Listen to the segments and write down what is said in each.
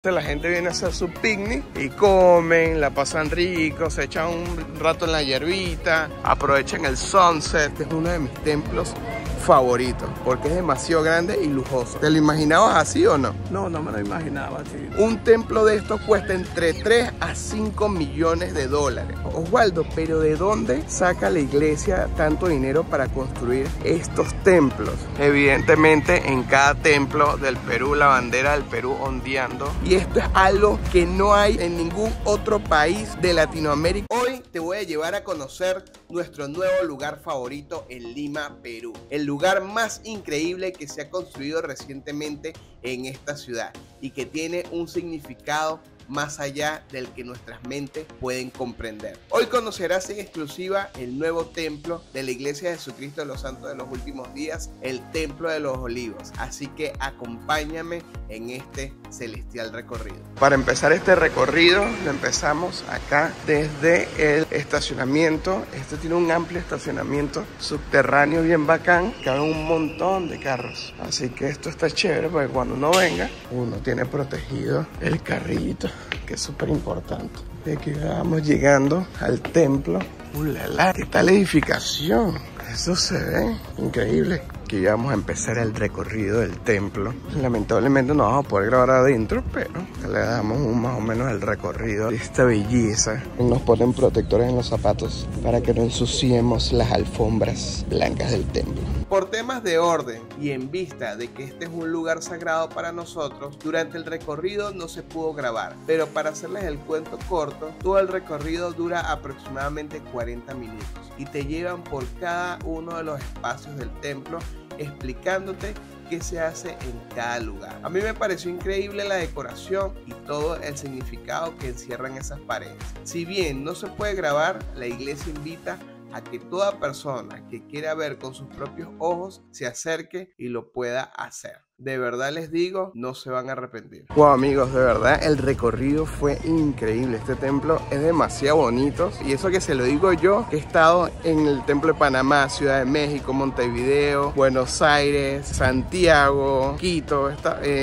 La gente viene a hacer su picnic y comen, la pasan rico, se echan un rato en la hierbita, aprovechan el sunset. Este es uno de mis templos favoritos porque es demasiado grande y lujoso. ¿Te lo imaginabas así o no? No, no me lo imaginaba así. Un templo de estos cuesta entre 3 a 5 millones de dólares. Osvaldo, ¿pero de dónde saca la iglesia tanto dinero para construir estos templos? Evidentemente en cada templo del Perú, la bandera del Perú ondeando. Y esto es algo que no hay en ningún otro país de Latinoamérica. Hoy te voy a llevar a conocer nuestro nuevo lugar favorito en Lima, Perú. El lugar más increíble que se ha construido recientemente en esta ciudad y que tiene un significado más allá del que nuestras mentes pueden comprender. Hoy conocerás en exclusiva el nuevo templo de la Iglesia de Jesucristo de los Santos de los Últimos Días, el Templo de los Olivos. Así que acompáñame en este celestial recorrido. Para empezar este recorrido, lo empezamos acá desde el estacionamiento. Este tiene un amplio estacionamiento subterráneo bien bacán, cabe un montón de carros. Así que esto está chévere porque cuando uno venga, uno tiene protegido el carrito, que es súper importante. Y aquí vamos llegando al templo. ¡Ulala! ¿Qué tal la edificación? Eso se ve increíble. Aquí vamos a empezar el recorrido del templo. Lamentablemente no vamos a poder grabar adentro, pero le damos más o menos el recorrido de esta belleza. Nos ponen protectores en los zapatos para que no ensuciemos las alfombras blancas del templo. Por temas de orden y en vista de que este es un lugar sagrado para nosotros, durante el recorrido no se pudo grabar, pero para hacerles el cuento corto, todo el recorrido dura aproximadamente 40 minutos y te llevan por cada uno de los espacios del templo explicándote qué se hace en cada lugar. A mí me pareció increíble la decoración y todo el significado que encierran esas paredes. Si bien no se puede grabar, la iglesia invita a que toda persona que quiera ver con sus propios ojos se acerque y lo pueda hacer. De verdad les digo, no se van a arrepentir. Wow, amigos, de verdad el recorrido fue increíble. Este templo es demasiado bonito. Y eso que se lo digo yo, que he estado en el templo de Panamá, Ciudad de México, Montevideo, Buenos Aires, Santiago, Quito.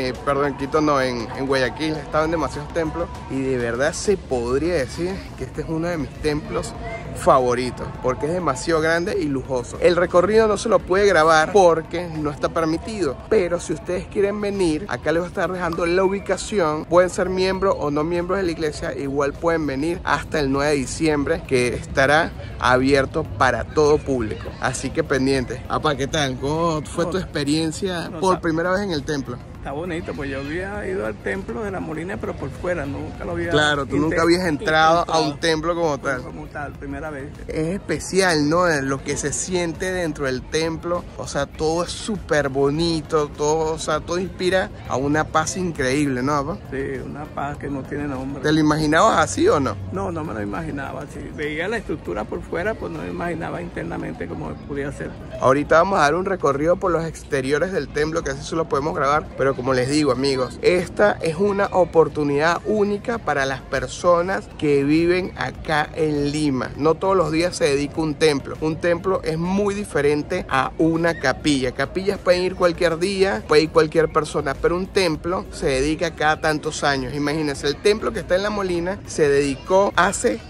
Quito no, en Guayaquil. He estado en demasiados templos. Y de verdad se podría decir que este es uno de mis templos favoritos, porque es demasiado grande y lujoso. El recorrido no se lo puede grabar porque no está permitido, pero si ustedes quieren venir, acá les voy a estar dejando la ubicación. Pueden ser miembros o no miembros de la iglesia, igual pueden venir hasta el 9 de diciembre, que estará abierto para todo público. Así que pendientes. Apa, ¿qué tal? ¿Cómo fue tu experiencia por primera vez en el templo? Está bonito, pues yo había ido al templo de la Molina, pero por fuera, nunca lo había... Claro, tú nunca habías entrado a un templo como tal. Como tal, primera vez. Es especial, ¿no? Lo que se siente dentro del templo, o sea, todo es súper bonito, todo, o sea, todo inspira a una paz increíble, ¿no, papá? Sí, una paz que no tiene nombre. ¿Te lo imaginabas así o no? No, no me lo imaginaba así. Veía la estructura por fuera, pues no me imaginaba internamente cómo podía ser. Ahorita vamos a dar un recorrido por los exteriores del templo, que así solo podemos grabar, pero como les digo, amigos, esta es una oportunidad única para las personas que viven acá en Lima. No todos los días se dedica un templo. Un templo es muy diferente a una capilla. Capillas pueden ir cualquier día, puede ir cualquier persona, pero un templo se dedica cada tantos años. Imagínense, el templo que está en La Molina se dedicó hace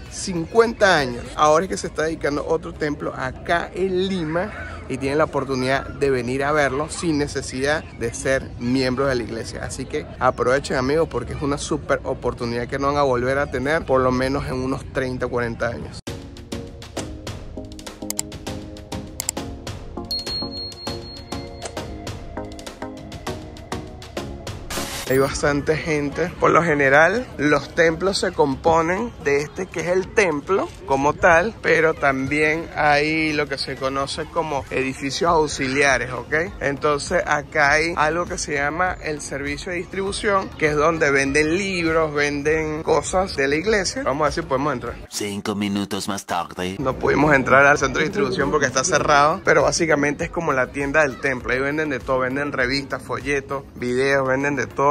50 años. Ahora es que se está dedicando otro templo acá en Lima y tienen la oportunidad de venir a verlo sin necesidad de ser miembros de la iglesia. Así que aprovechen, amigos, porque es una súper oportunidad que no van a volver a tener por lo menos en unos 30 o 40 años. Hay bastante gente. Por lo general, los templos se componen de este que es el templo como tal, pero también hay lo que se conoce como edificios auxiliares, ¿ok? Entonces acá hay algo que se llama el servicio de distribución, que es donde venden libros, venden cosas de la iglesia. Vamos a ver si podemos entrar. 5 minutos más tarde. No pudimos entrar al centro de distribución porque está cerrado, pero básicamente es como la tienda del templo. Ahí venden de todo, venden revistas, folletos, videos, venden de todo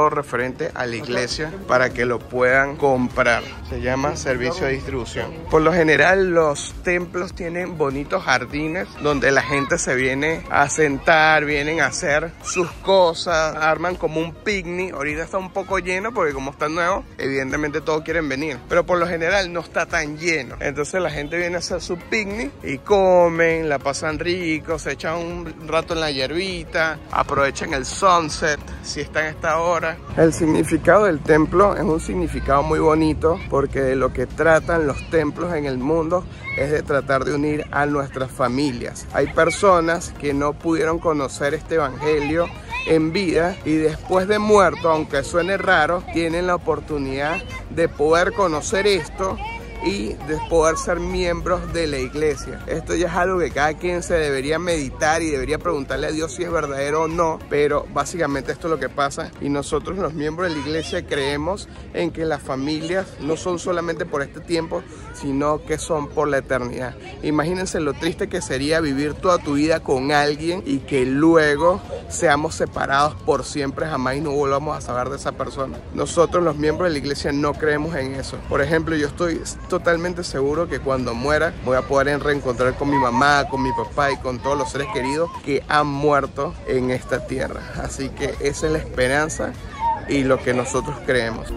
todo referente a la iglesia para que lo puedan comprar. Se llama servicio de distribución. Por lo general los templos tienen bonitos jardines donde la gente se viene a sentar, vienen a hacer sus cosas, arman como un picnic. Ahorita está un poco lleno porque como está nuevo, evidentemente todos quieren venir, pero por lo general no está tan lleno. Entonces la gente viene a hacer su picnic y comen, la pasan rico, se echan un rato en la hierbita, aprovechan el sunset si está en esta hora. El significado del templo es un significado muy bonito porque de lo que tratan los templos en el mundo es de tratar de unir a nuestras familias. Hay personas que no pudieron conocer este evangelio en vida y después de muerto, aunque suene raro, tienen la oportunidad de poder conocer esto y de poder ser miembros de la iglesia. Esto ya es algo que cada quien se debería meditar y debería preguntarle a Dios si es verdadero o no, pero básicamente esto es lo que pasa. Y nosotros los miembros de la iglesia creemos en que las familias no son solamente por este tiempo, sino que son por la eternidad. Imagínense lo triste que sería vivir toda tu vida con alguien y que luego seamos separados por siempre jamás y no volvamos a saber de esa persona. Nosotros los miembros de la iglesia no creemos en eso. Por ejemplo, yo estoy totalmente seguro que cuando muera voy a poder reencontrar con mi mamá, con mi papá y con todos los seres queridos que han muerto en esta tierra. Así que esa es la esperanza y lo que nosotros creemos.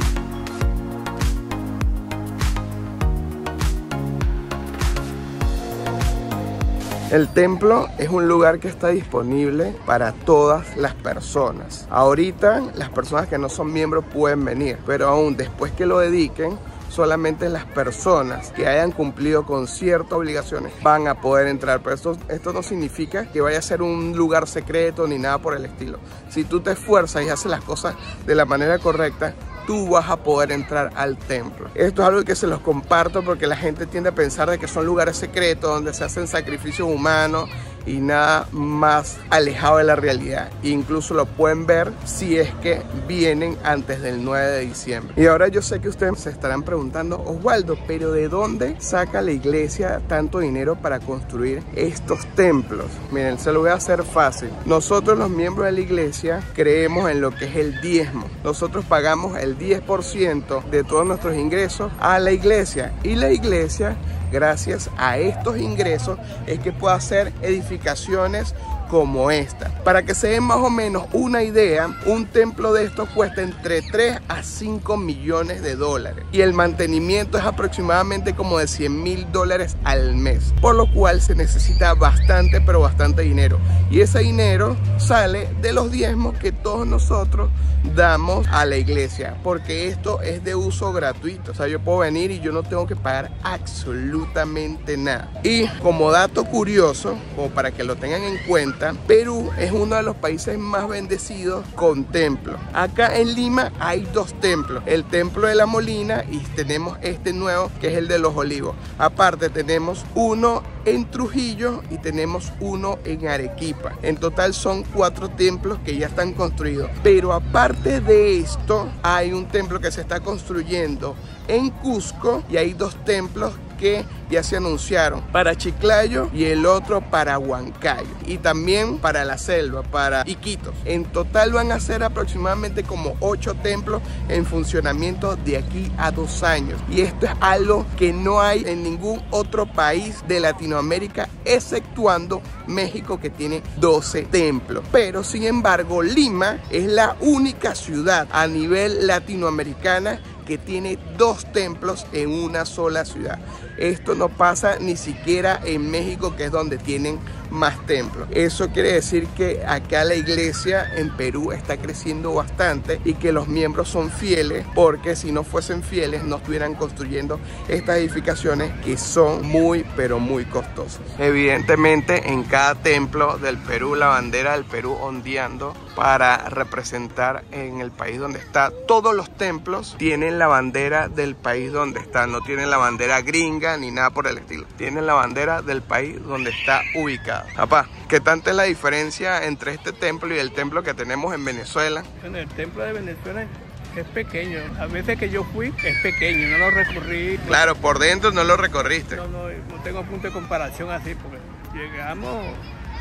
El templo es un lugar que está disponible para todas las personas. Ahorita las personas que no son miembros pueden venir, pero aún después que lo dediquen, solamente las personas que hayan cumplido con ciertas obligaciones van a poder entrar. Pero esto no significa que vaya a ser un lugar secreto ni nada por el estilo. Si tú te esfuerzas y haces las cosas de la manera correcta, tú vas a poder entrar al templo. Esto es algo que se los comparto porque la gente tiende a pensar de que son lugares secretos donde se hacen sacrificios humanos y nada más alejado de la realidad. Incluso lo pueden ver si es que vienen antes del 9 de diciembre. Y ahora yo sé que ustedes se estarán preguntando, Oswaldo, ¿pero de dónde saca la iglesia tanto dinero para construir estos templos? Miren, se lo voy a hacer fácil. Nosotros los miembros de la iglesia creemos en lo que es el diezmo. Nosotros pagamos el 10% de todos nuestros ingresos a la iglesia y la iglesia, gracias a estos ingresos, es que puede hacer edificaciones como esta. Para que se den más o menos una idea, un templo de estos cuesta entre 3 a 5 millones de dólares y el mantenimiento es aproximadamente como de $100,000 al mes, por lo cual se necesita bastante, pero bastante dinero, y ese dinero sale de los diezmos que todos nosotros damos a la iglesia, porque esto es de uso gratuito. O sea, yo puedo venir y yo no tengo que pagar absolutamente nada. Y como dato curioso, como para que lo tengan en cuenta, Perú es uno de los países más bendecidos con templos. Acá en Lima hay 2 templos, el templo de la Molina y tenemos este nuevo que es el de los Olivos. Aparte tenemos uno en Trujillo y tenemos uno en Arequipa. En total son 4 templos que ya están construidos. Pero aparte de esto, hay un templo que se está construyendo en Cusco y hay 2 templos que ya se anunciaron, para Chiclayo y el otro para Huancayo, y también para la selva, para Iquitos. En total van a ser aproximadamente como 8 templos en funcionamiento de aquí a 2 años, y esto es algo que no hay en ningún otro país de Latinoamérica, exceptuando México, que tiene 12 templos. Pero sin embargo, Lima es la única ciudad a nivel latinoamericana que tiene 2 templos en una sola ciudad. Esto no pasa ni siquiera en México, que es donde tienen más templos. Eso quiere decir que acá la iglesia en Perú está creciendo bastante y que los miembros son fieles, porque si no fuesen fieles no estuvieran construyendo estas edificaciones que son muy pero muy costosas. Evidentemente en cada templo del Perú la bandera del Perú ondeando para representar en el país donde está. Todos los templos tienen la bandera del país donde está, no tienen la bandera gringa ni nada por el estilo, tienen la bandera del país donde está ubicado. Papá, ¿qué tanta es la diferencia entre este templo y el templo que tenemos en Venezuela? Bueno, el templo de Venezuela es pequeño. A veces que yo fui es pequeño, no lo recorrí. Claro, por dentro no lo recorriste. No tengo punto de comparación así, porque llegamos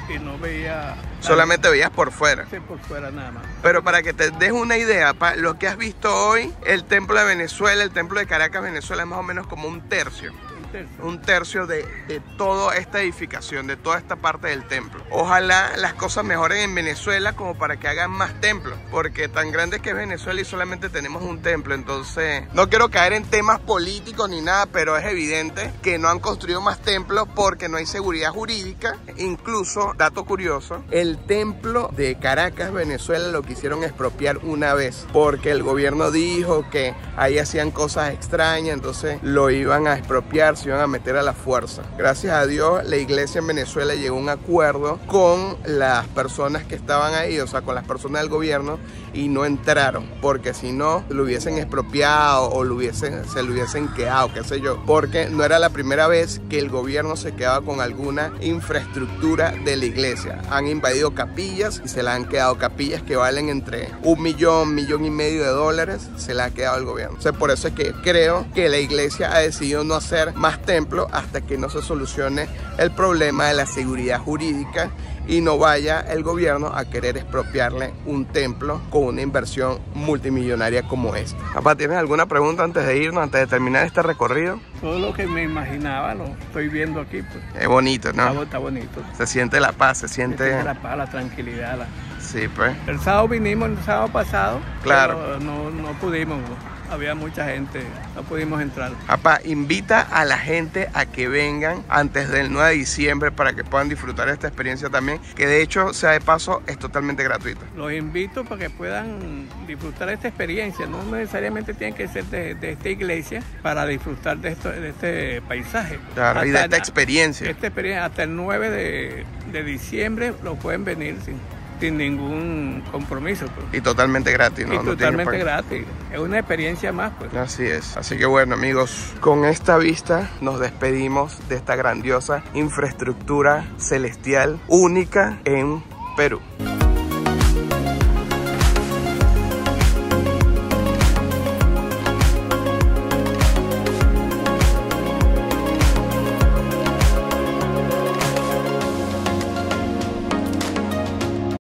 y no veía... Solamente veías por fuera. Sí, por fuera nada más. Pero para que te des una idea, lo que has visto hoy, el templo de Venezuela, el templo de Caracas, Venezuela, es más o menos como un tercio. Un tercio de toda esta edificación, de toda esta parte del templo. Ojalá las cosas mejoren en Venezuela como para que hagan más templos, porque tan grande que es Venezuela y solamente tenemos un templo. Entonces, no quiero caer en temas políticos ni nada, pero es evidente que no han construido más templos porque no hay seguridad jurídica. Incluso, dato curioso, el templo de Caracas, Venezuela, lo quisieron expropiar una vez porque el gobierno dijo que ahí hacían cosas extrañas, entonces lo iban a expropiar, se iban a meter a la fuerza. Gracias a Dios, la iglesia en Venezuela llegó a un acuerdo con las personas que estaban ahí, o sea, con las personas del gobierno, y no entraron, porque si no, lo hubiesen expropiado o se lo hubiesen quedado, qué sé yo, porque no era la primera vez que el gobierno se quedaba con alguna infraestructura de la iglesia. Han invadido capillas y se le han quedado capillas que valen entre $1 millón, $1,5 millones, se le ha quedado el gobierno. O sea, por eso es que creo que la iglesia ha decidido no hacer más templos hasta que no se solucione el problema de la seguridad jurídica y no vaya el gobierno a querer expropiarle un templo con una inversión multimillonaria como esta. Papá, ¿tienes alguna pregunta antes de irnos, antes de terminar este recorrido? Todo lo que me imaginaba lo estoy viendo aquí, pues. Es bonito, ¿no? Está bonito. Se siente la paz, se siente la paz, la tranquilidad. Sí, pues. El sábado vinimos, el sábado pasado. Claro. Pero no pudimos. Había mucha gente, no pudimos entrar. Papá, invita a la gente a que vengan antes del 9 de diciembre para que puedan disfrutar esta experiencia también, que de hecho, sea de paso, es totalmente gratuita. Los invito para que puedan disfrutar esta experiencia. No necesariamente tienen que ser de esta iglesia para disfrutar de este paisaje. Claro, y de esta experiencia. Esta experiencia hasta el 9 de diciembre lo pueden venir sin ningún compromiso, pues. Y totalmente gratis, ¿no? Y totalmente gratis. Es una experiencia más, pues. Así es. Así que bueno, amigos, con esta vista nos despedimos de esta grandiosa infraestructura celestial única en Perú.